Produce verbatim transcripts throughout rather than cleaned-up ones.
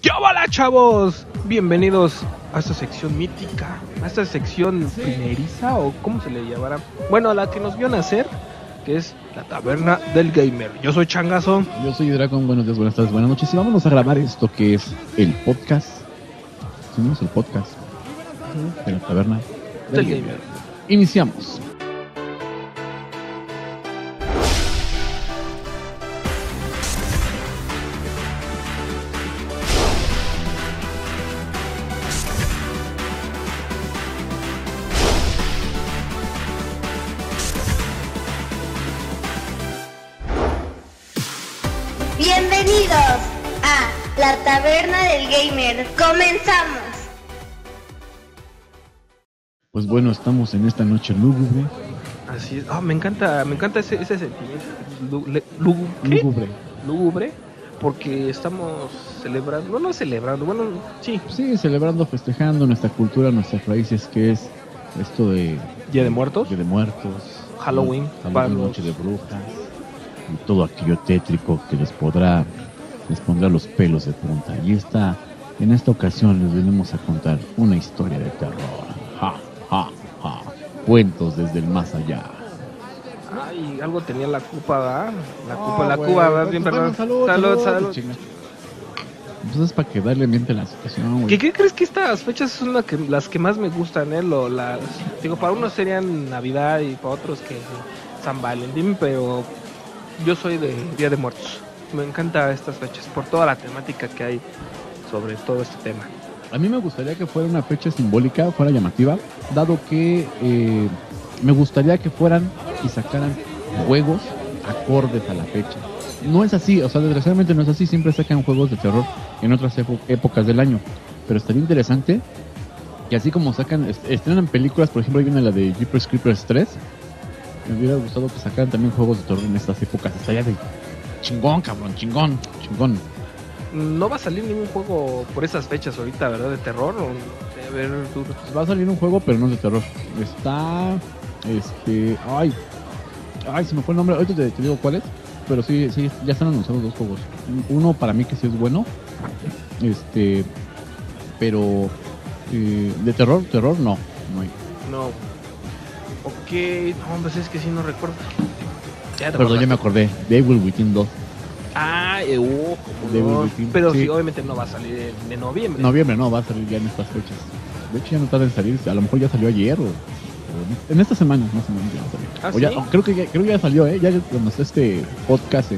¿Qué hola, chavos? Bienvenidos a esta sección mítica, a esta sección primeriza o cómo se le llamará. Bueno, a la que nos vio nacer, que es la taberna del gamer. Yo soy Changazo. Yo soy Dracon. Buenos días, buenas tardes, buenas noches. Y vámonos a grabar esto que es el podcast. ¿Sí, no? Es el podcast uh-huh. de la taberna del, del gamer. gamer. Iniciamos. Bienvenidos a la taberna del gamer. Comenzamos. Pues bueno, estamos en esta noche lúgubre. Así es. Oh, me encanta, me encanta ese, ese sentimiento lúgubre. Lúgubre. Lúgubre. Porque estamos celebrando, no, no celebrando, bueno, sí. Sí, celebrando, festejando nuestra cultura, nuestras raíces, que es esto de... Día de Muertos. Día de Muertos. Halloween. Halloween, Noche de Brujas. Y todo aquello tétrico que les podrá, les pondrá los pelos de punta. Y esta, en esta ocasión les venimos a contar una historia de terror. Ja, ja, ja. Cuentos desde el más allá. Ay, algo tenía la cupa, ¿verdad? La oh, cupa, la bueno, cuba, ¿verdad? Bien, perdón. Salud, salud, salud. salud. salud. Pues es para que darle mente a la situación, güey. ¿Qué, ¿Qué crees que estas fechas son la que, las que más me gustan, eh? Lo, las, digo, para unos serían Navidad y para otros que San Valentín, pero yo soy de Día de Muertos. Me encantan estas fechas por toda la temática que hay sobre todo este tema. A mí me gustaría que fuera una fecha simbólica, fuera llamativa, dado que eh, me gustaría que fueran y sacaran juegos acordes a la fecha. No es así, o sea, desgraciadamente no es así, siempre sacan juegos de terror en otras epo- épocas del año, pero estaría interesante que así como sacan, est- estrenan películas, por ejemplo, hay una la de Jeepers Creepers tres, me hubiera gustado que sacaran también juegos de terror en estas épocas, estaría de chingón, cabrón, chingón, chingón. No va a salir ningún juego por esas fechas ahorita, ¿verdad? De terror, o de ver, tú... Va a salir un juego, pero no es de terror. Está, este, ay, ay, se me fue el nombre, ahorita te, te digo cuál es. Pero sí, sí, ya están anunciados dos juegos. Uno para mí que sí es bueno. Este. Pero. Eh, de terror, terror no. No hay. No. Ok. No, pues es que sí no recuerdo. Ya Perdón, ya me acordé. Devil Within dos. Ah, eh, uh, Devil no. Within. Pero sí. sí, obviamente no va a salir de noviembre. Noviembre no, va a salir ya en estas fechas. De hecho ya no tarda en salir. A lo mejor ya salió ayer o. En esta semana, más o menos, ya va a salir. ¿Ah, o ya, sí? o creo que ya, creo que ya salió, ¿eh? Ya cuando está este podcast en,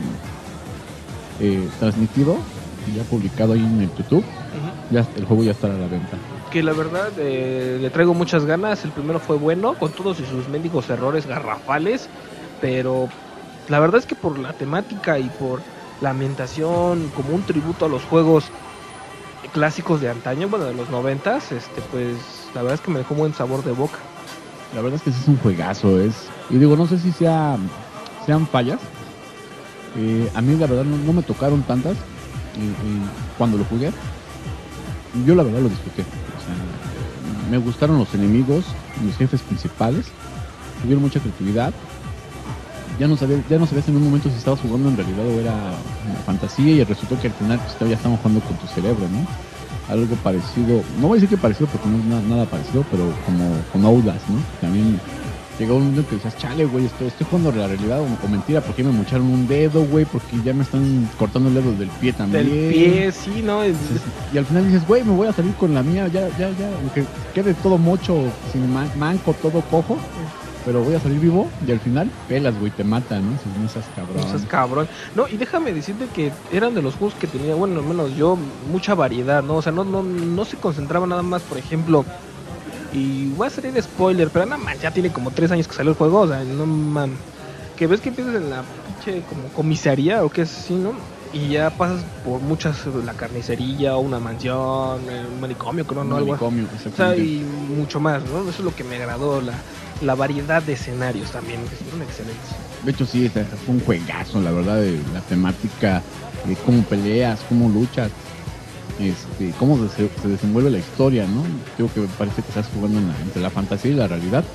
eh, transmitido y ya publicado ahí en el YouTube, uh-huh. ya el juego ya estará a la venta. Que la verdad eh, le traigo muchas ganas. El primero fue bueno, con todos y sus mendigos errores garrafales, pero la verdad es que por la temática y por la ambientación, como un tributo a los juegos clásicos de antaño, bueno, de los noventas, este, pues la verdad es que me dejó buen sabor de boca. La verdad es que sí es un juegazo, es... Y digo, no sé si sea, sean fallas. Eh, a mí la verdad no, no me tocaron tantas eh, eh, cuando lo jugué. Yo la verdad lo disfruté. O sea, me gustaron los enemigos, los jefes principales. Tuvieron mucha creatividad. Ya no sabía, ya no sabías en un momento si estabas jugando en realidad o era una fantasía, y resultó que al final pues, ya estamos jugando con tu cerebro, ¿no? Algo parecido, no voy a decir que parecido porque no es nada, nada parecido, pero como con Outlast, ¿no? También llegó un momento que decías, chale, güey, estoy, estoy jugando la realidad o, o mentira, ¿por qué me mocharon un dedo, güey? Porque ya me están cortando el dedo del pie también. Del pie, sí, ¿no? Es... Y al final dices, güey, me voy a salir con la mía, ya, ya, ya, aunque quede todo mocho, sin man- manco, todo cojo, pero voy a salir vivo, y al final, pelas, güey, te matan, ¿no? No seas cabrón. No seas cabrón. No, y déjame decirte que eran de los juegos que tenía, bueno, al menos yo, mucha variedad, ¿no? O sea, no, no, no se concentraba nada más, por ejemplo, y voy a salir de spoiler, pero nada más, ya tiene como tres años que salió el juego, o sea, no mames. Que ves que empiezas en la pinche como comisaría o qué es así, ¿no? Y ya pasas por muchas, la carnicería o una mansión, un manicomio, creo, ¿no? Un Algo manicomio, así. O sea, y mucho más, ¿no? Eso es lo que me agradó, la, la variedad de escenarios también, que son excelentes. De hecho, sí, fue un juegazo, la verdad, de la temática, de cómo peleas, cómo luchas, este, cómo se, se desenvuelve la historia, ¿no? Creo que parece que estás jugando en la, entre la fantasía y la realidad.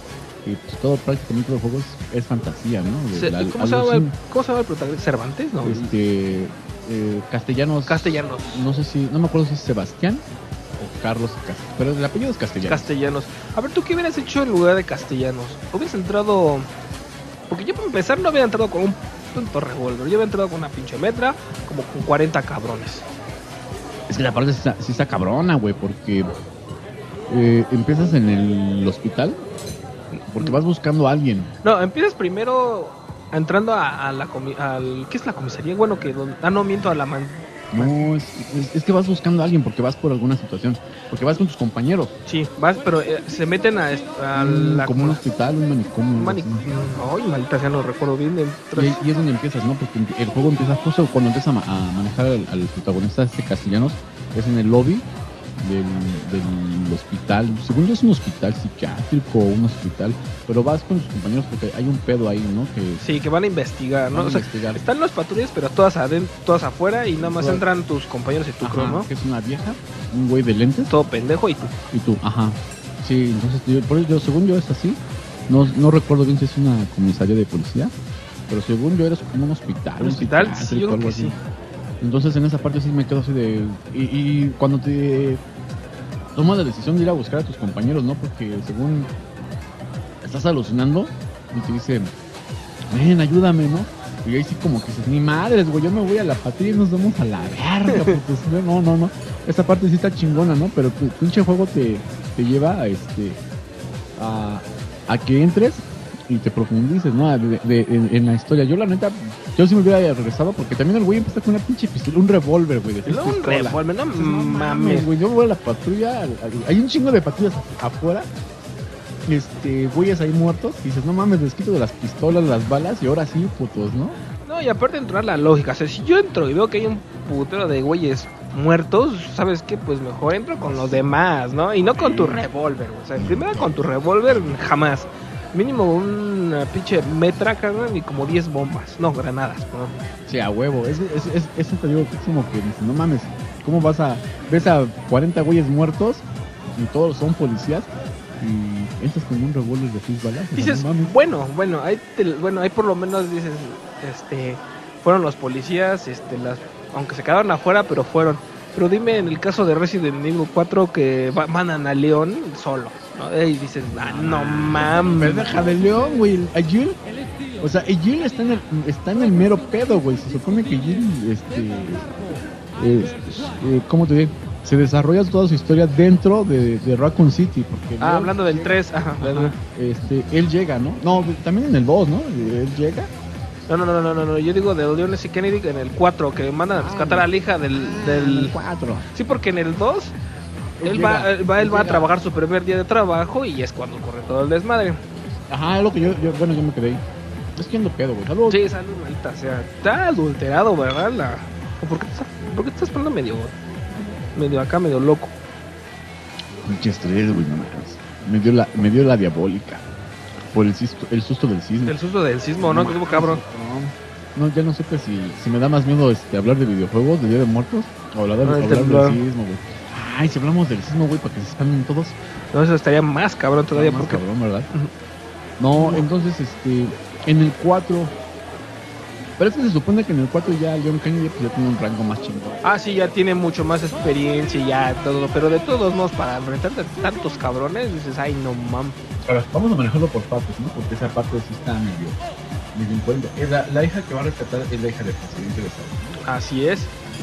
porque pues, todo prácticamente el juego es, es fantasía, ¿no? De Se- la- ¿Cómo, se llama, el- alucin- ¿Cómo se llama el protagonista? ¿Cervantes? No. Este, eh, castellanos, Castellanos. no sé si, no me acuerdo si es Sebastián o Carlos Castellanos, pero el apellido es Castellanos. Castellanos. A ver, ¿tú qué hubieras hecho en lugar de Castellanos? Hubieras entrado... Porque yo para empezar no había entrado con un tonto revólver. Yo había entrado con una pinche metra, como con cuarenta cabrones. Es que la parte sí está, sí está cabrona, güey, porque eh, empiezas en el hospital, porque vas buscando a alguien. No, empiezas primero entrando a, a la comi al ¿qué es la comisaría? Bueno, que don- ah no miento a la man No, es, es, es que vas buscando a alguien porque vas por alguna situación, porque vas con tus compañeros. sí, vas, pero eh, se meten a, est- a Mm, la como un hospital, un manicomio. un algo manic- así. Ay, maldita sea, no recuerdo bien. entras- Y, y es donde empiezas, ¿no? Porque el juego empieza justo cuando empieza a, ma- a manejar al, al protagonista este Castellanos, es en el lobby del, del hospital. Según yo es un hospital psiquiátrico o un hospital, pero vas con tus compañeros porque hay un pedo ahí, ¿no? Que Sí, que van a investigar, ¿no? van a O sea, investigar. están las patrullas, pero todas adentro, todas afuera y nada más Todas. entran tus compañeros y tú, Ajá, creo, ¿no? que es una vieja, un güey de lentes Todo pendejo y tú. y tú, ajá. Sí, entonces yo, por eso, yo, según yo es así. No, no recuerdo bien si es una comisaría de policía, pero según yo eres como un hospital. ¿Un hospital? Sí, psiquiátrico, yo creo algo que así. sí. Entonces en esa parte sí me quedo así de... Y, y cuando te tomas la decisión de ir a buscar a tus compañeros, ¿no? Porque según estás alucinando y te dicen, ven, ayúdame, ¿no? Y ahí sí como que dices, ni madres, güey, yo me voy a la patrulla y nos vamos a la verga, porque si no, no, no, no. Esa parte sí está chingona, ¿no? Pero tu pinche juego te, te lleva a este... A, a que entres y te profundices, ¿no? De, de- en, en la historia. Yo la neta, yo sí me hubiera regresado porque también el güey empieza con una pinche pistola, un revólver, güey. de seis No, un pistolas. revólver, no Dices, no mames, mames. güey, yo voy a la patrulla, al- al- hay un chingo de patrullas afuera, este, güeyes ahí muertos, y dices, no mames, les quito de las pistolas, las balas, y ahora sí, putos, ¿no? No, y aparte entrar la lógica, o sea, si yo entro y veo que hay un putero de güeyes muertos, ¿sabes qué? Pues mejor entro con los demás, ¿no? Y no con tu revólver, o sea, primero con tu revólver jamás. Mínimo una pinche metra, carnal, y como diez bombas, no, granadas, ¿no? Sí, a huevo, es, es, es, eso te digo que es como que dices, no mames, ¿cómo vas a, ves a cuarenta güeyes muertos, y todos son policías, y entras con un revólver de seis balas? O sea, Dices, no mames. bueno, bueno, ahí te- bueno, ahí por lo menos dices, este, fueron los policías, este, las, aunque se quedaron afuera, pero fueron. Pero dime en el caso de Resident Evil cuatro que va- mandan a León solo, ¿no? Y dices, ah, no mames. Pero deja de León, güey. A Jill, o sea, y Jill está en el, está en el mero pedo, güey. Se supone que Jill, este, eh, eh, ¿cómo te digo? Se desarrolla toda su historia dentro de, de Raccoon City. Porque Ah, Leon hablando del llega- tres, ajá, Ajá, este, él llega, ¿no? No, también en el dos, ¿no? Él llega. No, no, no, no, no, no, yo digo de Leon S. Kennedy en el cuatro, que mandan a rescatar a la hija del... del... cuatro. Sí, porque en el dos, Él él va, llega, él va, él él va a llega. trabajar su primer día de trabajo y es cuando ocurre todo el desmadre. Ajá, es lo que yo, yo, bueno, yo me quedé ahí. Es que ando pedo, güey. Saludos. Sí, salud, maldita sea. Está adulterado, ¿verdad? La... ¿O ¿Por qué te estás, por qué te estás poniendo medio... medio acá, medio loco? Pinche estrés, güey, no mames. Me dio la, me dio la diabólica. Por el, susto, el susto del cisne. El susto del sismo, ¿no? Que estuvo cabrón. No, no, ya no supe si, si me da más miedo este, hablar de videojuegos, de Día de Muertos, o hablar, de, Ah, el hablar temblor. del sismo, güey. Ay, si hablamos del sismo, güey, para que se espanden todos. No, eso estaría más cabrón todavía Más porque... cabrón, ¿verdad? Ujú. No, entonces, este, en el cuatro... Pero es que se supone que en el cuatro ya Leon Kennedy pues, ya tiene un rango más chingón. Ah, sí, ya tiene mucho más experiencia y ya todo, pero de todos modos, para enfrentarte a tantos cabrones, dices, ay, no mames. Ahora, vamos a manejarlo por partes, ¿no? Porque esa parte sí está medio, medio incoherente. Es la, la hija que va a rescatar es la hija del presidente de Estados Unidos. Así es.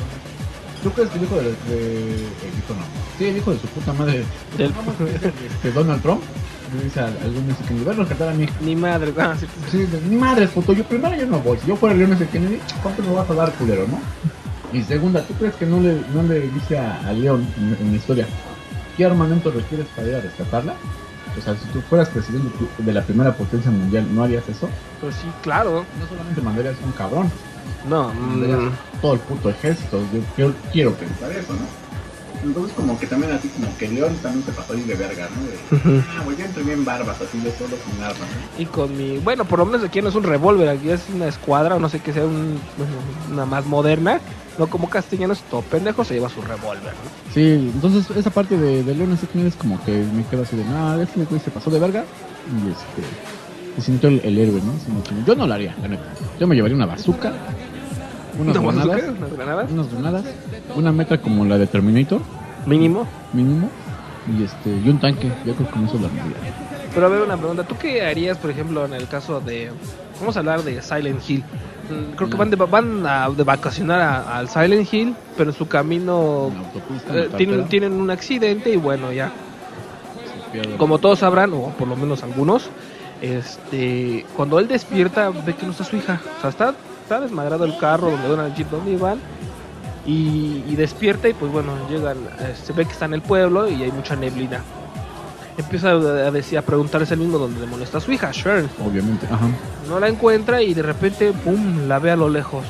¿Tú crees que el hijo de, de el hijo no? Sí, el hijo de su puta madre. Del- De Donald Trump. Le dice a algún ese Kennedy, voy a rescatar a mi hija. Ni madre, ah, sí. Sí, de, ni madre, puto, yo primero yo no voy. Si yo fuera Leon S. Kennedy, ¿cuánto me vas a dar, culero, no? Y segunda, ¿tú crees que no le, no le dice a, a Leon en, en la historia qué armamento requieres para ir a rescatarla? O sea, si tú fueras presidente de la primera potencia mundial, ¿no harías eso? Pues sí, claro. No solamente mandarías un cabrón, No, mandarías mm, todo el puto ejército. Yo, yo quiero pensar eso, ¿no? Entonces como que también así como que León también se pasó ahí de verga, ¿no? De, Ujú. ah, güey, yo entré bien barbas, así de solo con armas, ¿no? Y con mi, bueno, por lo menos aquí no es un revólver, aquí es una escuadra o no sé qué sea, un, bueno, una más moderna. No como Castellanos, todo pendejo se lleva su revólver, ¿no? Sí, entonces esa parte de, de León así es como que me quedo así de, no, este güey se pasó de verga y este, se sintió el, el héroe, ¿no? Sino que yo no lo haría, la neta. Yo me llevaría una bazooka, unas ¿Una granadas, bazooka? ¿Unas granadas? unas granadas, una meta como la de Terminator, Mínimo. mínimo, y este, y un tanque, yo creo que con eso lo armaría. Pero a ver, una pregunta. ¿Tú qué harías, por ejemplo, en el caso de... Vamos a hablar de Silent Hill. Mm, Creo que van de, van a de vacacionar a- al Silent Hill, pero en su camino En la autopista, en la eh, tienen, carretera, tienen un accidente y bueno, ya. se pierde. Como todos sabrán, o por lo menos algunos, este, cuando él despierta ve que no está su hija. O sea, está, está desmadrado el carro donde van al jeep donde iban. Y, y despierta y pues bueno, llegan, eh, se ve que está en el pueblo y hay mucha neblina. Empieza a, a decir, a preguntarse el mismo dónde demonios está su hija, Sharon. Obviamente, ajá. No la encuentra y de repente, pum, la ve a lo lejos.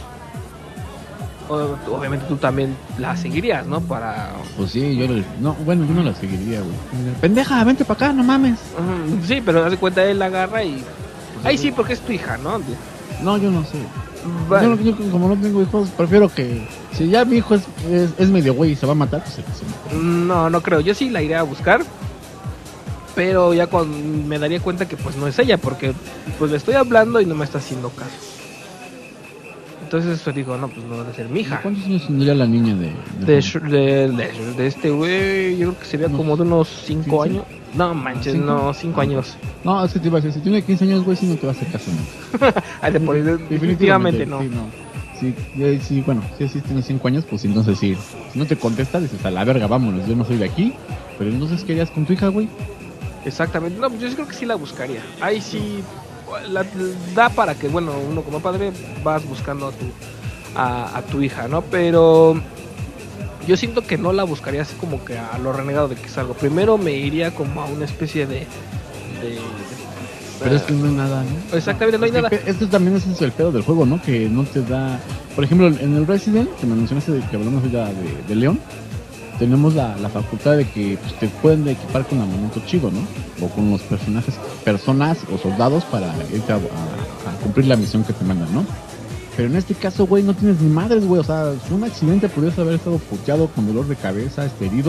O- obviamente tú también la seguirías, ¿no? Para... Pues sí, yo le, no, bueno, yo no la seguiría, güey. Pendeja, vente para acá, no mames. Ujú, sí, pero hace cuenta, él la agarra y... Ay, sí, porque es tu hija, ¿no? No, yo no sé. Bueno, Yo, yo como no tengo hijos, prefiero que si ya mi hijo es, es, es medio güey y se va a matar, pues se, se mate. no, no creo. Yo sí la iré a buscar. Pero ya cuando me daría cuenta que pues no es ella, porque pues le estoy hablando y no me está haciendo caso. Entonces pues digo, no, pues no debe ser mi hija. ¿Cuántos años tendría la niña de, De, Sh- de, de, de este güey, yo creo que sería Unos como de unos cinco quince. años. No manches, ¿Cinco? no, cinco años. No, es que te iba a decir, si tiene quince años, güey, sí no te va a hacer caso, ¿no? Ay, de por- definitivamente no. Sí, no. Sí, eh, sí, bueno, sí, sí tiene cinco años, pues entonces sí. Si no te contesta, dices, a la verga, vámonos, yo no soy de aquí. Pero entonces, ¿qué harías con tu hija, güey? Exactamente. No, yo sí creo que sí la buscaría. Ahí sí la, da para que, bueno, uno como padre vas buscando a tu, a, a tu hija, ¿no? Pero yo siento que no la buscaría así como que a lo renegado de que salgo. Primero me iría como a una especie de... de Pero es que no hay nada, ¿no? exactamente, no hay Es que nada. pe- Esto también ese es el pedo del juego, ¿no? Que no te da... Por ejemplo, en el Resident, que me mencionaste de que hablamos ya de, de León, tenemos la, la facultad de que pues, te pueden equipar con armamento chido, ¿no? O con los personajes, personas o soldados para irte a, a- a cumplir la misión que te mandan, ¿no? Pero en este caso, güey, no tienes ni madres, güey. O sea, si un accidente pudieras haber estado puteado con dolor de cabeza, este, herido,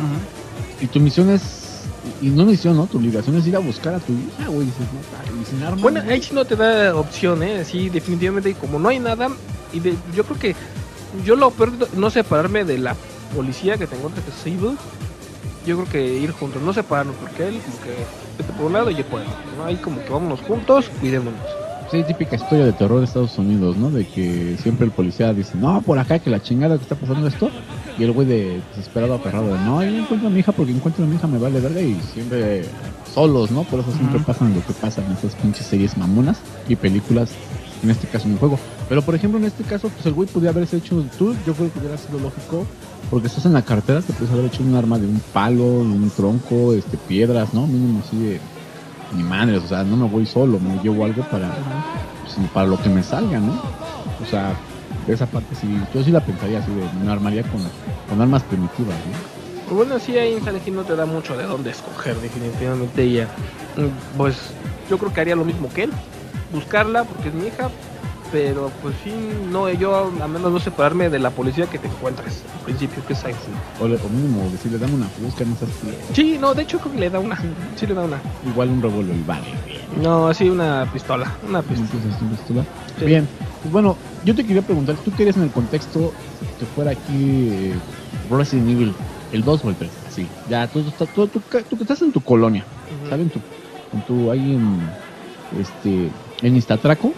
Ujú. y tu misión es... Y no misión, ¿no? Tu obligación es ir a buscar a tu hija, güey. Dices, no, y sin armas. Bueno, güey. ahí sí no te da opción, ¿eh? Sí, definitivamente, y como no hay nada, y de, yo creo que yo lo peor, de- no separarme de la policía que te encuentres que es Sable, yo creo que ir juntos, no separarnos, porque él, como que vete por un lado y yo por el otro, ¿no? Ahí como que vámonos juntos, cuidémonos. Sí, típica historia de terror de Estados Unidos, ¿no? De que siempre el policía dice, no, por acá que la chingada que está pasando esto. Y el güey de desesperado, aferrado, de, no, yo encuentro a mi hija porque encuentro a mi hija, me vale verga. Y siempre solos, ¿no? Por eso siempre Ujú. pasan lo que pasa en esas pinches series mamonas y películas, en este caso en un juego. Pero por ejemplo, en este caso, pues el güey podría haberse hecho, tú, yo creo que hubiera sido lógico, porque estás en la carretera, te puedes haber hecho un arma de un palo, de un tronco, este, piedras, ¿no? Mínimo así de, ni madres, o sea, no me voy solo, me llevo algo para, pues, para lo que me salga, ¿no? O sea, de esa parte sí, yo sí la pensaría así de, me armaría con, con armas primitivas, ¿no? Bueno, sí, ahí en Silent Hill no te da mucho de dónde escoger, definitivamente, y ya. Mm, Pues yo creo que haría lo mismo que él, buscarla porque es mi hija, pero pues sí, no, yo a menos no separarme de la policía que te encuentres, al principio, que es Silent Hill. O, le- o mínimo decirle, dame una fusca, no seas culo. Sí, no, de hecho creo que le da una, sí le da una. Igual un revólver, vale. No, así una pistola, una pistola. Entonces, ¿una pistola? Sí. Bien, pues bueno, yo te quería preguntar, ¿tú querías en el contexto que fuera aquí eh, Resident Evil, el dos o el tres? Sí, ya, tú, tú, tú, tú, tú que estás en tu colonia, Ujú. ¿sabes? En tu, en tu, ahí en, este, en Iztatraco,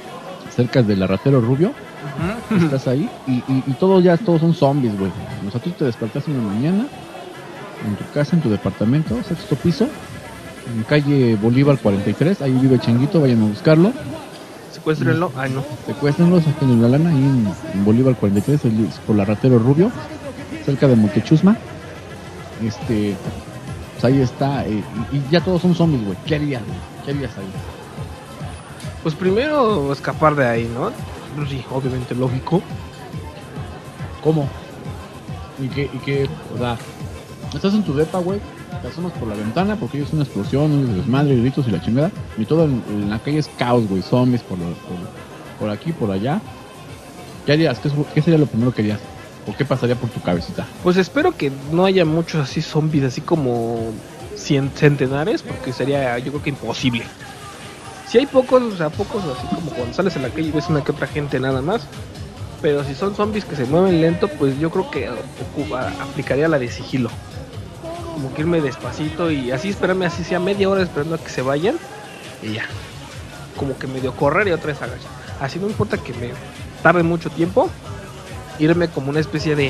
cerca del Arratero Rubio, Ujú. estás ahí y, y, y todos ya, todos son zombies, güey. O sea, tú te despertaste una mañana en tu casa, en tu departamento, sexto piso, en calle Bolívar cuarenta y tres, ahí vive Changuito, vayan a buscarlo. Secuéstrenlo, ay no. Secuéstrenlo, saquen la lana ahí en, en Bolívar cuarenta y tres, el- por la Ratero Rubio, cerca de Montechusma. Este, pues ahí está, eh, y, y ya todos son zombies, güey. ¿Qué harías, güey? ¿Qué harías ahí? Pues primero escapar de ahí, ¿no? Pues sí, obviamente lógico. ¿Cómo? Y que, y que, o sea, estás en tu depa, güey, te asomas por la ventana porque es una explosión, un desmadre, gritos y la chingada. Y todo en, en la calle es caos, güey, zombies por, lo, por, por aquí, por allá. ¿Qué harías? ¿Qué, ¿Qué sería lo primero que harías? ¿O qué pasaría por tu cabecita? Pues espero que no haya muchos así zombies, así como cien, centenares, porque sería yo creo que imposible. Si hay pocos, o sea, pocos así como cuando sales a la calle y ves una que otra gente nada más. Pero si son zombies que se mueven lento, pues yo creo que ocupa, aplicaría la de sigilo. Como que irme despacito y así esperarme, así sea media hora esperando a que se vayan. Y ya. Como que medio correr y otra vez agachar. Así no importa que me tarde mucho tiempo. Irme como una especie de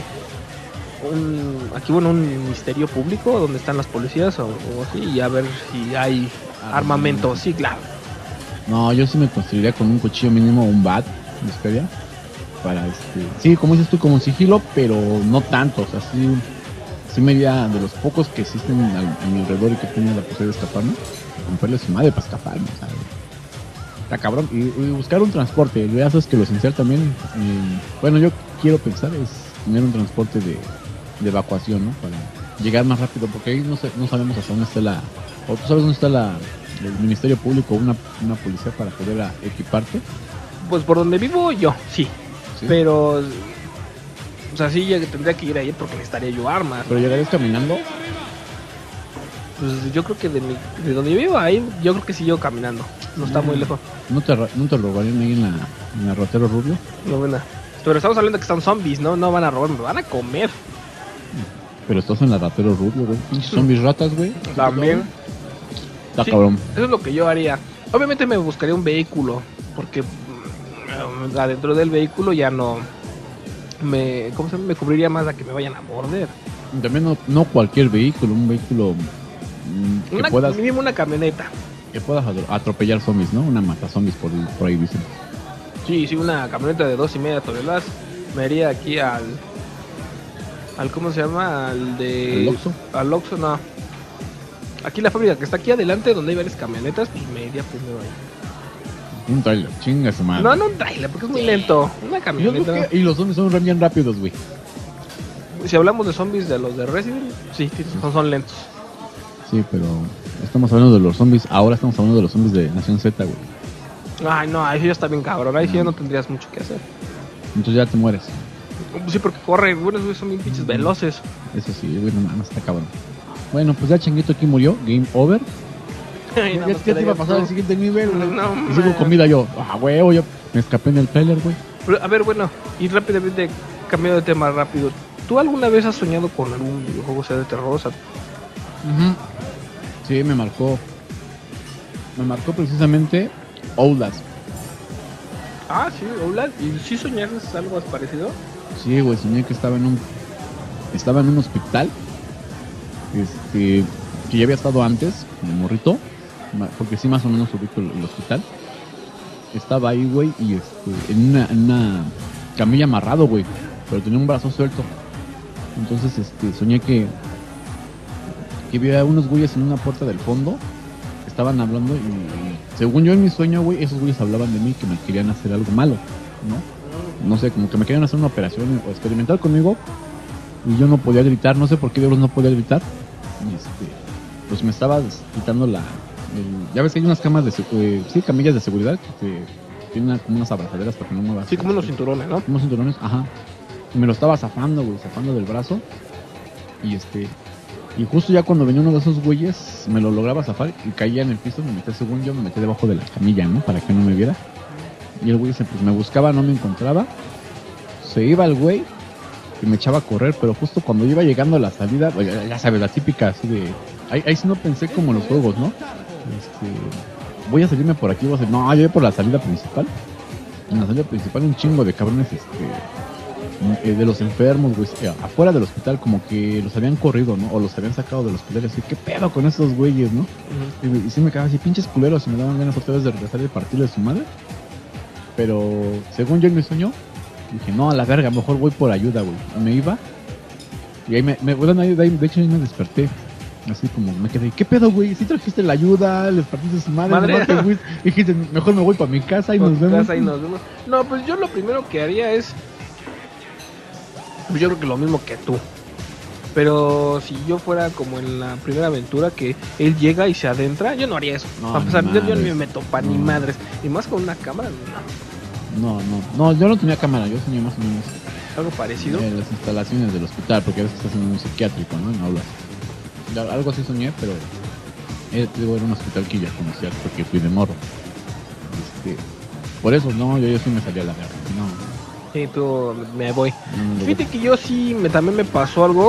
un aquí bueno un ministerio público donde están las policías o, o así y a ver si hay armamento. Sí, claro. No, yo sí me construiría con un cuchillo mínimo, un bat, buscaría. Para este, sí, como dices tú, como sigilo, pero no tanto, o sea, sí, sí me iría de los pocos que existen al, a mi alrededor y que tienen la posibilidad de escaparme, romperle su madre para escaparme, ¿sabes? Está cabrón. Y, y buscar un transporte, ya sabes que lo esencial también, eh, bueno, yo quiero pensar es tener un transporte de, de evacuación, ¿no? Para llegar más rápido, porque ahí no, sé, no sabemos hasta dónde está la, o tú sabes dónde está la, el Ministerio Público o una, una policía para poder a, equiparte. Pues por donde vivo yo, sí. ¿Sí? Pero, o sea, sí, ya tendría que ir ahí porque necesitaría yo armas. ¿Pero llegarías caminando? Pues yo creo que de, mi, de donde yo vivo ahí, yo creo que sí llego caminando. No está muy lejos. ¿No te, no te robarían ahí en la, en la Ratero Rubio? No, bueno. Pero estamos hablando de que son zombies, ¿no? No van a robar, me van a comer. Pero estás en la Ratero Rubio, güey. Pinches zombies ratas, güey. También. Está sí, cabrón. Eso es lo que yo haría. Obviamente me buscaría un vehículo, porque adentro del vehículo ya no me, ¿cómo se llama? Me cubriría más a que me vayan a morder. También no, no cualquier vehículo, un vehículo mmm, que una, puedas mínimo una camioneta que puedas atropellar zombies, ¿no? Una mata zombies por, por ahí dicen. Sí, sí, una camioneta de dos y media toneladas me haría aquí al al ¿cómo se llama? Al de ¿Al Oxxo? Al Oxxo, no. Aquí la fábrica que está aquí adelante donde hay varias camionetas, pues me iría primero ahí. Un trailer, chinga su madre. No, no un trailer, porque es muy lento. Una camioneta. Y los zombies son bien rápidos, güey. Si hablamos de zombies de los de Resident, sí, sí. Son, son lentos. Sí, pero estamos hablando de los zombies. Ahora estamos hablando de los zombies de Nación Z, güey. Ay, no, ahí sí ya está bien cabrón. Ahí no. sí ya no tendrías mucho que hacer. Entonces ya te mueres. Sí, porque corren, bueno, son bien pinches veloces. Eso sí, güey, no mames, está cabrón. Bueno, pues ya Changuito aquí murió. Game over. Ay, ya te iba a pasar al siguiente nivel, güey. No, y sigo comida yo. Ah, huevo, yo me escapé en el trailer, güey. Pero, a ver, bueno, y rápidamente, cambiando de tema rápido. ¿Tú alguna vez has soñado con algún videojuego, sea de terror? O sea, uh-huh. Sí, me marcó. Me marcó precisamente Outlast. Ah, sí, Outlast. ¿Y sí soñaste algo parecido? Sí, güey, soñé que estaba en un estaba en un hospital. Este, que ya había estado antes, como morrito, porque sí más o menos ubico el, el hospital. Estaba ahí, güey, y este, en una, en una camilla amarrado, güey, pero tenía un brazo suelto. Entonces, este, soñé que que había unos güeyes en una puerta del fondo, estaban hablando y, y según yo en mi sueño, güey, esos güeyes hablaban de mí, que me querían hacer algo malo, ¿no? No sé, como que me querían hacer una operación o experimentar conmigo y yo no podía gritar, no sé por qué diablos no podía gritar. Y este, pues me estaba quitando la... El, ya ves que hay unas camas de... Eh, sí, camillas de seguridad que te, tienen una, como unas abrazaderas para que no muevas. Sí, como unos cinturones, ¿no? Unos cinturones, ajá. Y me lo estaba zafando, güey, zafando del brazo. Y este... Y justo ya cuando venía uno de esos güeyes, me lo lograba zafar y caía en el piso, me metí, según yo, me metí debajo de la camilla, ¿no? Para que no me viera. Y el güey se, pues, me buscaba, no me encontraba. Se iba el güey y me echaba a correr, pero justo cuando iba llegando a la salida, ya, ya sabes, la típica así de... Ahí, ahí sí no pensé como en los juegos, ¿no? Este, voy a salirme por aquí, voy a salir... No, yo voy por la salida principal. En la salida principal un chingo de cabrones, este... de los enfermos, güey, afuera del hospital, como que los habían corrido, ¿no? O los habían sacado del hospital, así, ¿qué pedo con esos güeyes, no? Uh-huh. Y, y sí me quedaba así, pinches culeros, y me daban ganas otra vez de regresar y partirle de su madre. Pero, según yo en mi sueño, dije, no, a la verga, mejor voy por ayuda, güey. Y me iba, y ahí me, me bueno, ahí, de hecho ahí me desperté. Así como me quedé, ¿qué pedo, güey? ¿Sí trajiste la ayuda? ¿Les partiste su madre? Madre. No, güey. Y dijiste, mejor me voy para mi casa y nos vemos. Casa y nos vemos. No, pues yo lo primero que haría es... Pues yo creo que lo mismo que tú. Pero si yo fuera como en la primera aventura, que él llega y se adentra, yo no haría eso. No, Para empezar, ni yo, yo no madres. me meto pa' No. ni madres. Y más con una cámara, no. No, no, no, yo no tenía cámara, yo tenía más o menos Algo parecido. eh, las instalaciones del hospital, porque a veces estás en un psiquiátrico, ¿no? En aulas. Ya, algo así soñé, pero eh, te digo, era un hospital que ya conocía porque fui de morro. Este, por eso, no, yo, yo sí me salí a la guerra. No, Sí, tú me voy. no, no, Fíjate que yo sí, me, también me pasó algo.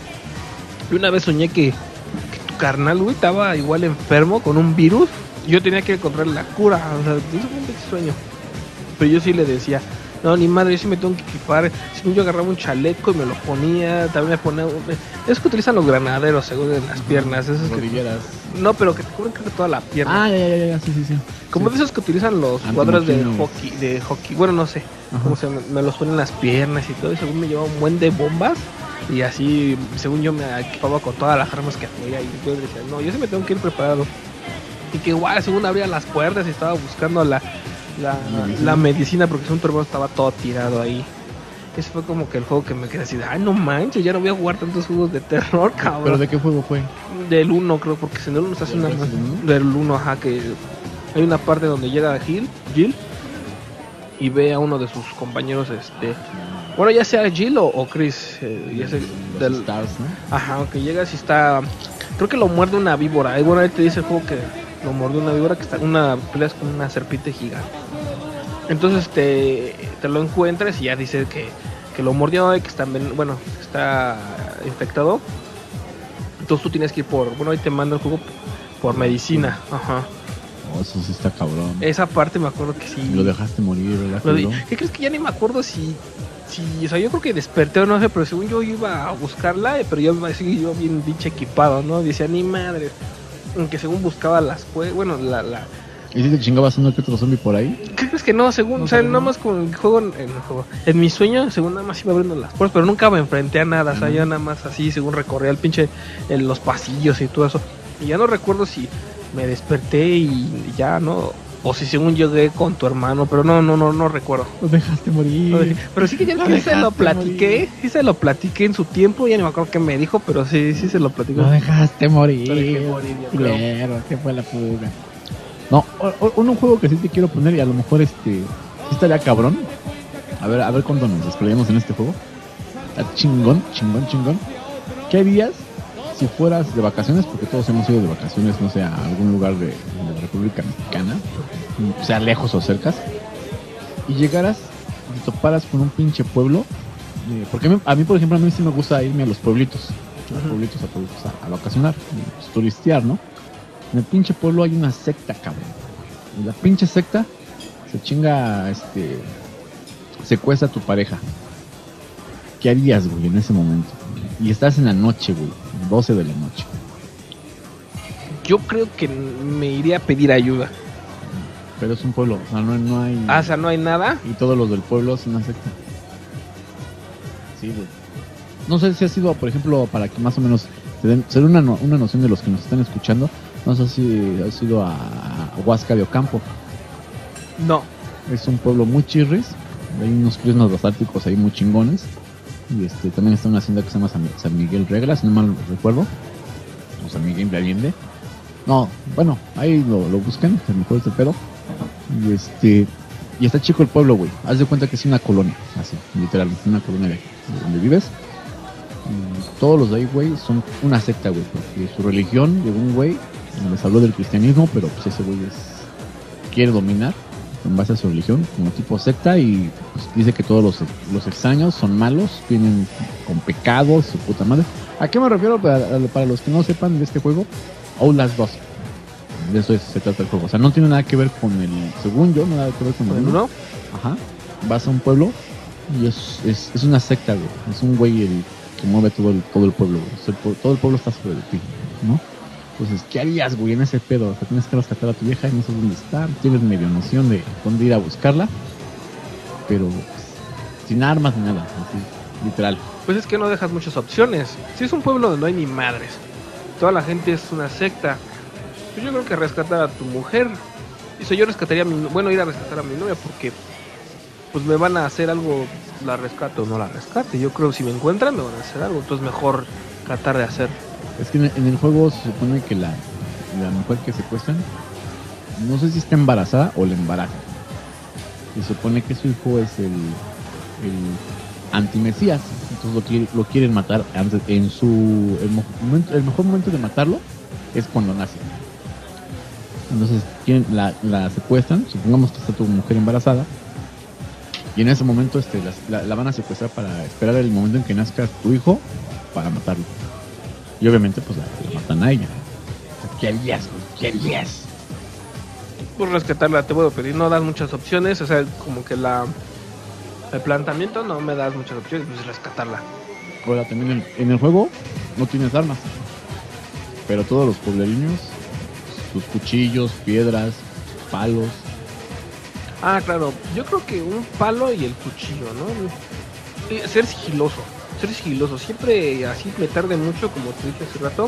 Y una vez soñé que, que tu carnal, güey, estaba igual enfermo con un virus. Y yo tenía que encontrar la cura. O sea, eso fue un pinche sueño. Pero yo sí le decía, no, ni madre, yo sí me tengo que equipar. Si yo agarraba un chaleco y me lo ponía. También me ponía. un- Eso que utilizan los granaderos, según en las piernas. Esos que, rodilleras. no, pero que te cubren creo que toda la pierna. Ah, ya, ya, ya, ya, sí, sí, sí. Como Sí. de esos que utilizan los jugadores de Antimochines. hockey, de hockey, bueno, no sé, Ajá. cómo se llama, me los ponen en las piernas y todo, y según me llevaba un buen de bombas, y así, según yo me equipaba con todas las armas que había, y yo decía, no, yo sí me tengo que ir preparado. Y que igual, según abría las puertas y estaba buscando la, la, Medicina. la medicina, porque según tu hermano estaba todo tirado ahí. Ese fue como que el juego que me quedé así, de, ay, no manches, ya no voy a jugar tantos juegos de terror, cabrón. ¿Pero de qué juego fue? Del uno creo, porque en el uno se hace ¿Del una... Resident Evil? Del uno, ajá, que hay una parte donde llega Jill, Jill y ve a uno de sus compañeros, este... Bueno, ya sea Jill o, o Chris, eh, ya sé, Los del, Stars, ¿no? ajá, aunque llegas y está... Creo que lo muerde una víbora. Y bueno, ahí te dice el juego que lo mordió una víbora, que está una peleas con una serpiente gigante. Entonces te, te lo encuentras y ya dice que, que lo mordió y que está, enven- bueno, que está infectado. Entonces tú tienes que ir por, bueno, ahí te manda el juego por medicina, ajá. Oh, eso sí está cabrón. Esa parte me acuerdo que sí. Lo dejaste morir, ¿verdad? Lo de- Culo? ¿Qué crees que ya ni me acuerdo si, si, o sea, yo creo que desperté o no sé, pero según yo iba a buscarla, eh, pero yo iba así, yo bien pinche equipado, ¿no? Decía, ni madre. Aunque según buscaba las, pues, bueno, la, la, ¿Y si te chingabas uno que otro zombie por ahí? ¿qué crees que no? Según, No o sea, sé, nada ¿no? más con el juego, en, en el juego, en mi sueño, según nada más iba abriendo las puertas, pero nunca me enfrenté a nada, o sea, Ujú. yo nada más así, según recorría el pinche, en los pasillos y todo eso. Y ya no recuerdo si me desperté y ya, ¿no? O si según llegué con tu hermano, pero no, no, no, no recuerdo. Lo dejaste morir. No dije- Pero sí que ya Lo sí se lo dejaste platiqué, morir. sí se lo platiqué en su tiempo, ya ni me acuerdo qué me dijo, pero sí, sí se lo platicó. Lo dejaste morir. Lo dejé morir, yo creo. Culero, que fue la fuga. No, o- o- un juego que sí te quiero poner y a lo mejor este sí estaría cabrón. A ver, a ver cuánto nos desplayamos en este juego. Está chingón, chingón, chingón. ¿Qué harías si fueras de vacaciones? Porque todos hemos ido de vacaciones, no sé, a algún lugar de, de la República Mexicana, sea lejos o cercas, y llegaras y toparas con un pinche pueblo. eh, porque a mí, a mí, por ejemplo, a mí sí me gusta irme a los pueblitos, a los Ujú. pueblitos, a, pueblitos a, a vacacionar, pues, turistear, ¿no? En el pinche pueblo hay una secta, cabrón. Y la pinche secta se chinga, este, secuestra a tu pareja. ¿Qué harías, güey, en ese momento? Y estás en la noche, güey, doce de la noche. Yo creo que me iría a pedir ayuda. Pero es un pueblo, o sea, no, no hay... Ah, o sea, no hay nada. Y todos los del pueblo son una secta. Sí, güey. No sé si ha sido, por ejemplo, para que más o menos se den, se den una, no- una noción de los que nos están escuchando. No sé si ha sido a Huasca de Ocampo. No. Es un pueblo muy chirris. Hay unos prismas basálticos ahí muy chingones. Y este también está una hacienda que se llama San, San Miguel Regla, si no mal recuerdo. O San Miguel de Allende. No, bueno, ahí lo, lo buscan, a lo mejor este pedo. Y este. Y está chico el pueblo, güey. Haz de cuenta que es una colonia, así, literalmente, una colonia de, de donde vives. Y todos los de ahí, güey, son una secta, güey. Porque su religión, llegó un güey, les habló del cristianismo, pero pues ese güey es, quiere dominar en base a su religión, como tipo secta, y pues, dice que todos los, los extraños son malos, vienen con pecados, su puta madre. ¿A qué me refiero? Para, para los que no sepan de este juego, Outlast dos. De eso es- se trata el juego. O sea, no tiene nada que ver con el, según yo, nada que ver con el ¿El uno. uno? Ajá. Vas a un pueblo y es, es, es una secta, güey. Es un güey el que mueve todo el, todo el pueblo, güey. O sea, el pue- todo el pueblo está sobre de ti, ¿no? Entonces, ¿qué harías, güey, en ese pedo? O sea, tienes que rescatar a tu vieja y no sabes dónde está. Tienes medio noción de dónde ir a buscarla, pero pues, sin armas ni nada, así, literal. Pues es que no dejas muchas opciones. Si es un pueblo donde no hay ni madres, toda la gente es una secta, pues yo creo que rescatar a tu mujer. Dice, yo rescataría a mi, bueno, ir a rescatar a mi novia porque pues me van a hacer algo, la rescato o no la rescate. Yo creo que si me encuentran me van a hacer algo, entonces mejor tratar de hacer. Es que en el, en el juego se supone que la, la mujer que secuestran, no sé si está embarazada o le embaraza. Se supone que su hijo es el, el antimesías, entonces lo, quiere, lo quieren matar antes, en su el, momento, el mejor momento de matarlo es cuando nace. Entonces quieren, la, la secuestran, supongamos que está tu mujer embarazada, y en ese momento este, la, la, la van a secuestrar para esperar el momento en que nazca tu hijo para matarlo. Y obviamente pues la, la matan a ella. ¿Qué harías? ¿Qué harías? Pues rescatarla, te puedo pedir, no das muchas opciones, o sea, como que la el planteamiento no me das muchas opciones, pues rescatarla. Ahora también en, en el juego no tienes armas, pero todos los pueblerinos, sus cuchillos, piedras, palos. Ah, claro, yo creo que un palo y el cuchillo, ¿no? Y ser sigiloso, ser sigiloso, siempre así me tarde mucho, como te dije hace rato.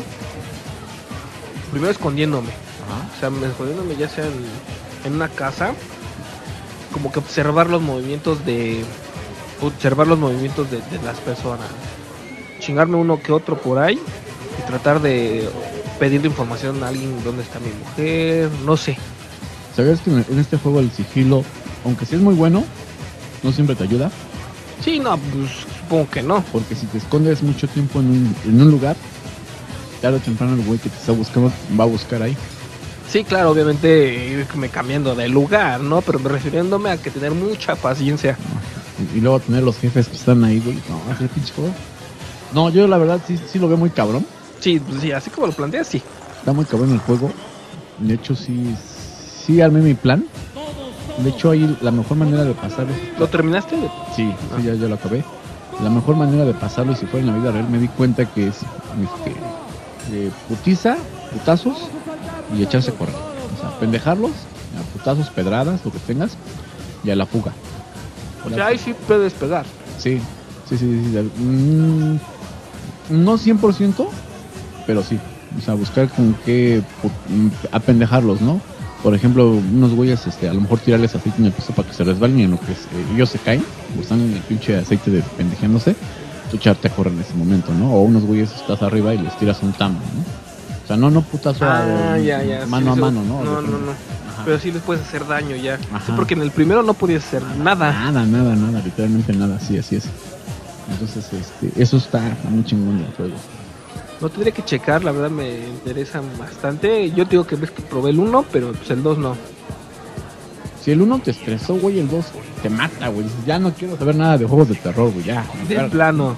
Primero escondiéndome, Ajá. o sea, me escondiéndome ya sea en, en una casa, como que observar los movimientos de observar los movimientos de, de las personas, chingarme uno que otro por ahí y tratar de pedirle información a alguien, dónde está mi mujer, no sé. ¿Sabías que en este juego el sigilo, aunque sí es muy bueno, no siempre te ayuda? Sí, no, pues supongo que no. Porque si te escondes mucho tiempo en un, en un lugar, tarde o temprano el güey que te está buscando va a buscar ahí. Sí, claro, obviamente irme cambiando de lugar, ¿no? Pero me refiriéndome a que tener mucha paciencia. Y, y luego tener los jefes que están ahí, güey. No, es el pinche juego. No, yo la verdad sí, sí lo veo muy cabrón. Sí, pues sí, así como lo planteas, sí. Está muy cabrón el juego. De hecho, sí, sí armé mi plan. De hecho, ahí la mejor manera de pasarlo... ¿Lo terminaste? Sí, Ah. sí, ya, ya lo acabé. La mejor manera de pasarlo, si fuera en la vida real, me di cuenta que es este, eh, putiza, putazos y echarse a correr. O sea, pendejarlos, a putazos, pedradas, lo que tengas, y a la fuga. O sea, ahí sí puedes pegar. Sí, sí, sí, sí, sí. Mm, no cien por ciento, pero sí. O sea, buscar con qué pu- apendejarlos, ¿no? Por ejemplo, unos güeyes, este, a lo mejor tirarles aceite en el piso para que se resbalen y en lo que eh, ellos se caen, o están en el pinche aceite de pendejeándose, tú echarte a correr en ese momento, ¿no? O unos güeyes estás arriba y les tiras un tambo, ¿no? O sea, no, no putazo Ah, a, ya, ya. mano sí, a sí, mano, ¿no? No, De no, frente. no. Ajá. Pero sí les puedes hacer daño ya. Ajá. Sí, porque en el primero no podías hacer nada. Nada, nada, nada, literalmente nada, sí, así es. Entonces, este, eso está muy chingón del juego. No tendría que checar, la verdad me interesa bastante. Yo te digo que ves que probé el uno, pero pues el dos no. Si el uno te estresó, güey, el dos te mata, güey. Dices, ya no quiero saber nada de juegos de terror, güey, ya. De Claro. plano.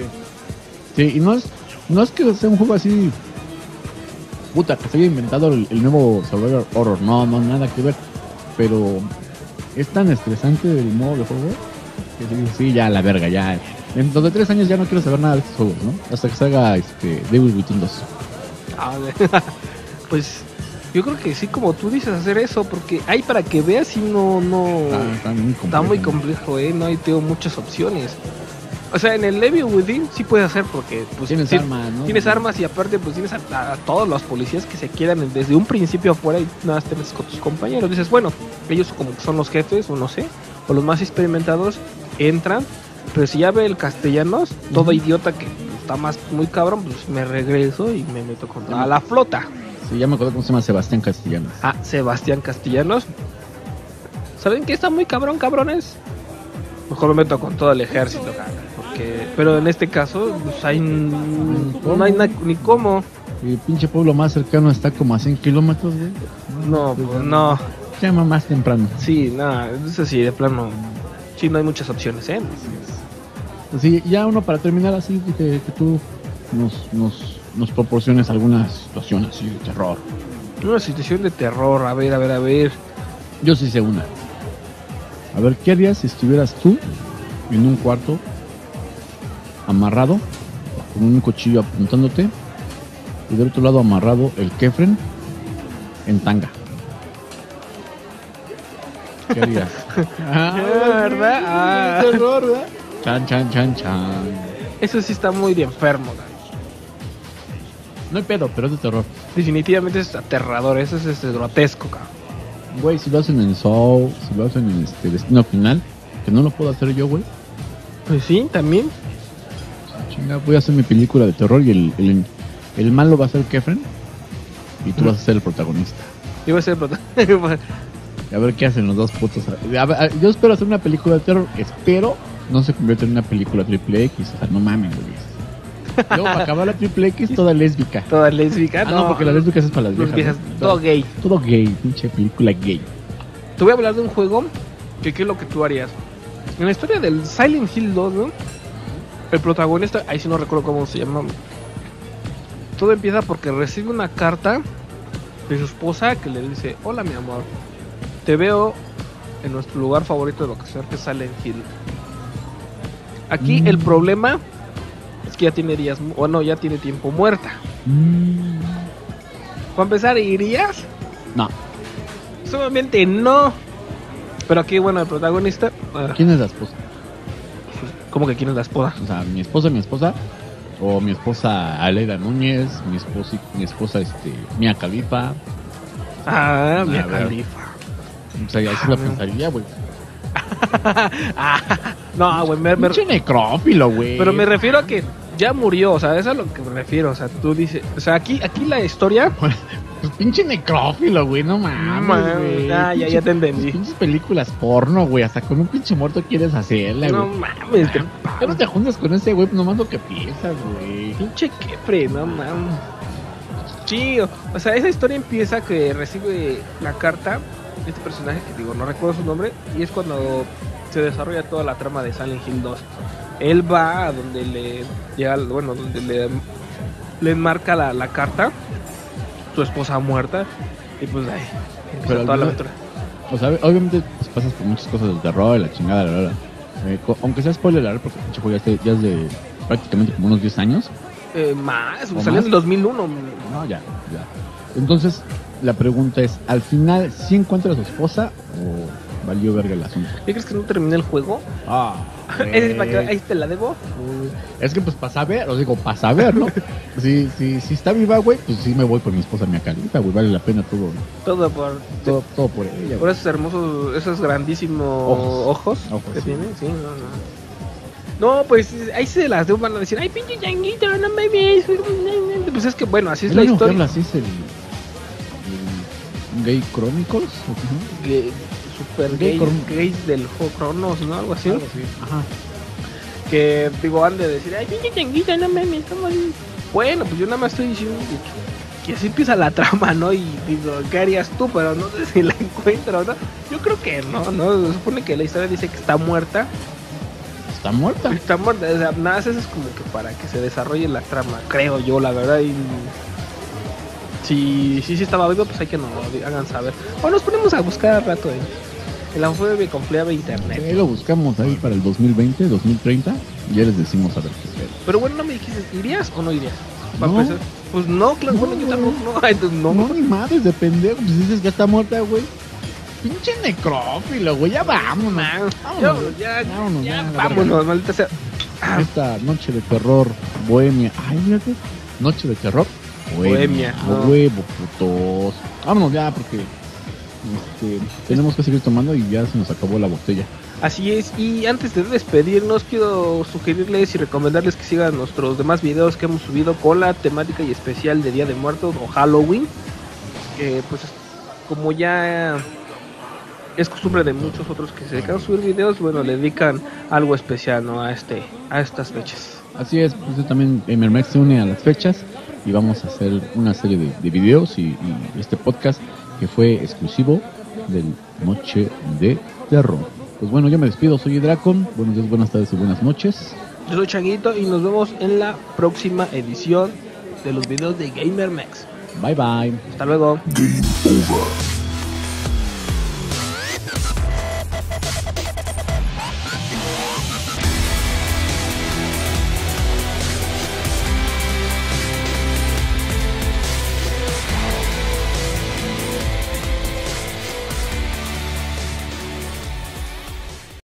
Sí, y no es, no es que sea un juego así, puta, que se haya inventado el, el nuevo Survivor Horror, no, no, nada que ver. Pero es tan estresante el modo de juego que sí, sí, ya la verga, ya. Dentro de tres años ya no quiero saber nada de estos juegos, ¿no? Hasta que salga este, Devil Within dos. Ah, pues yo creo que sí, como tú dices, hacer eso, porque hay para que veas y no, no... Está, está muy complejo. Está muy complejo, ¿eh? No hay tengo muchas opciones. O sea, en el Devil Within sí puedes hacer porque pues Tienes sí, armas, ¿no? tienes armas y aparte pues tienes a, a- a todos los policías que se quedan desde un principio afuera y nada más te metes con tus compañeros. Dices, bueno, ellos como que son los jefes o no sé, o los más experimentados entran, pero si ya ve el castellanos, todo Ujú. idiota que está más muy cabrón, pues me regreso y me meto contra a la flota. Sí, ya me acuerdo cómo se llama Sebastián Castellanos. A Sebastián Castellanos. ¿Saben qué está muy cabrón, cabrones? Mejor me meto con todo el ejército, cara, porque pero en este caso pues hay n- no hay na- ni cómo. Y el pinche pueblo más cercano está como a cien kilómetros, güey. No, pues no. Llama más temprano. Sí, nada, eso sí, de plano. Sí, no hay muchas opciones, ¿eh? Sí, ya uno para terminar así, que, que tú nos, nos, nos proporciones alguna situación así de terror. Una situación de terror, a ver, a ver, a ver. Yo sí sé una. A ver, ¿qué harías si estuvieras tú en un cuarto amarrado con un cuchillo apuntándote y del otro lado amarrado el Kefren en tanga? ¿Qué harías? Ah, ¿verdad? Ah. terror, ¿verdad? Chan, chan, chan, chan. Eso sí está muy de enfermo, ¿no? No hay pedo, pero es de terror. Definitivamente es aterrador, eso es, este, grotesco, cabrón. Güey, si lo hacen en Saw, si lo hacen en este Destino Final, que no lo puedo hacer yo, güey. Pues sí, también. Chinga Ya voy a hacer mi película de terror y el, el, el malo va a ser Kefren y tú vas a ser el protagonista. Yo voy a ser el protagonista. A ver qué hacen los dos putos. A ver, a- yo espero hacer una película de terror. Espero no se convierta en una película triple X. O sea, no mames, güey. Luego, para acabar la triple X, toda lésbica. Toda lésbica, Ah, no, porque la lésbica es para las Los viejas. viejas, ¿no? todo gay. Todo gay, pinche película gay. Te voy a hablar de un juego que qué es lo que tú harías. En la historia del Silent Hill dos, ¿no? El protagonista, ahí sí no recuerdo cómo se llama. Todo empieza porque recibe una carta de su esposa que le dice: hola mi amor, te veo en nuestro lugar favorito de vacaciones, que es Silent Hill. Aquí Mm. el problema es que ya tiene días, mu- o no, ya tiene tiempo muerta. Mm, Para empezar, ¿irías? no. Sumamente no. Pero aquí, bueno, el protagonista... ah, ¿Quién es la esposa? ¿Cómo que quién es la esposa? O sea, mi esposa, mi esposa. O mi esposa Aleida Núñez. Mi esposa, mi esposa este, Mia Khalifa. Ah, Mia A ver. Khalifa. O sea, ya sí Ah, la no. pensaría, güey. Ah, no, güey, me, me- Pinche necrófilo, güey. pero me refiero a que ya murió, o sea, eso es a lo que me refiero, o sea, tú dices, o sea, aquí, aquí la historia, Pues pinche necrófilo, güey, no mames, mames, güey. ya, ya, Pinche- ya te entendí. Pinches películas porno, güey. Hasta con un pinche muerto quieres hacerla, no güey. mames, te Ya no te juntas con ese güey, nomás lo que piensas, güey. pinche quepre, no mames. Sí, o, o sea, esa historia empieza que recibe la carta de este personaje que digo, no recuerdo su nombre, y es cuando se desarrolla toda la trama de Silent Hill dos. Él va a donde le llega, bueno, donde le, le enmarca la, la carta, su esposa muerta, y pues ahí empieza Pero toda la al aventura. O sea, obviamente pues, pasas por muchas cosas del terror, de la chingada, la verdad. Eh, co- aunque sea spoiler, la verdad, porque el pinche juego ya, es de- ya es de prácticamente como unos diez años. Eh, más, ¿O salió en más? el dos mil uno. No, ya, ya. Entonces, la pregunta es, ¿al final sí encuentra a su esposa o valió verga el asunto? ¿Qué crees que no terminé el juego? Ah, Ese es para que- ahí te la debo. Es que pues para saber, os digo, para saber, ¿no? Si, si, si está viva, güey, pues sí me voy por mi esposa Mia Khalifa, güey, vale la pena todo, Todo por, todo, todo por ella, por güey. esos hermosos, esos grandísimos Ojos. ojos, Ojos, que sí. tiene. Sí, no, no. No, pues ahí se las debo, van a decir, ay, pinche changuito, no me ves. Pues es que bueno, así es ¿El la único que historia. habla así es el, el Gay Chronicles? ¿o qué se Gay- super Gay gay, Chron- gays del juego Cronos, ¿no? Algo así. llama? Algo así. Ajá. Que digo, han de decir, ay, pinche changuito, no me ves. ¿Cómo así? Bueno, pues yo nada más estoy diciendo que, que así empieza la trama, ¿no? Y digo, ¿qué harías tú? Pero no sé si la encuentro, ¿no? Yo creo que no, ¿no? Se supone que la historia dice que está muerta. Está muerta. Está muerta, o sea, nada más eso es como que para que se desarrolle la trama, creo yo, la verdad. Y si sí si, estaba vivo, pues hay que nos lo hagan saber. O nos ponemos a buscar al rato en, en la web de confiable internet. Ahí lo buscamos ahí para el dos mil veinte, dos mil treinta y ya les decimos a ver qué es. Pero bueno, no me dijiste, ¿irías o no irías? Para No. empezar. Pues no, claro, No, bueno, yo güey. tampoco, no, entonces no. No, ni madres de pendejo, pues dices que está muerta, güey. Pinche necrófilo, güey, ya vámonos. Man, Vámonos, yo, ya, vámonos, ya, ya, la vámonos, verga. maldita sea. Ah, Esta noche de terror, bohemia. Ay, fíjate, noche de terror, bohemia. Bohemia, A no. huevo, putos. Vámonos ya, porque este, tenemos que seguir tomando y ya se nos acabó la botella. Así es, y antes de despedirnos, quiero sugerirles y recomendarles que sigan nuestros demás videos que hemos subido con la temática y especial de Día de Muertos o Halloween. Que pues como ya es costumbre de muchos otros que se dedican a subir videos, bueno, le dedican algo especial, ¿no? A este, a estas fechas. Así es, pues yo también Gamermex se une a las fechas y vamos a hacer una serie de, de videos y, y este podcast que fue exclusivo del Noche de Terror. Pues bueno, yo me despido, soy Dracon, buenos días, buenas tardes y buenas noches. Yo soy Changuito y nos vemos en la próxima edición de los videos de GamerMax. Bye bye. Hasta luego. Game over.